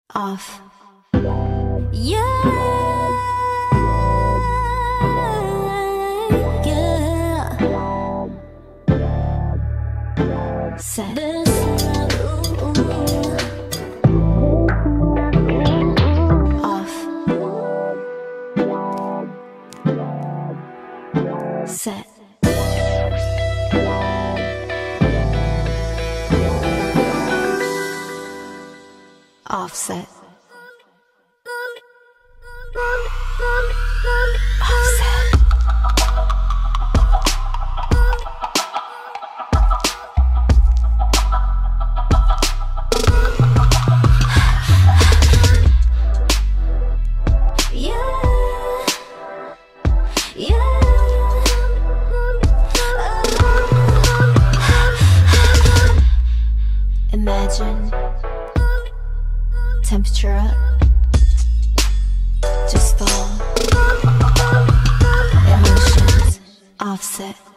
off. Yeah, yeah. Set this off. Set. Offset. Offset. Yeah, yeah. Imagine temperature up, just fall. Emotions offset.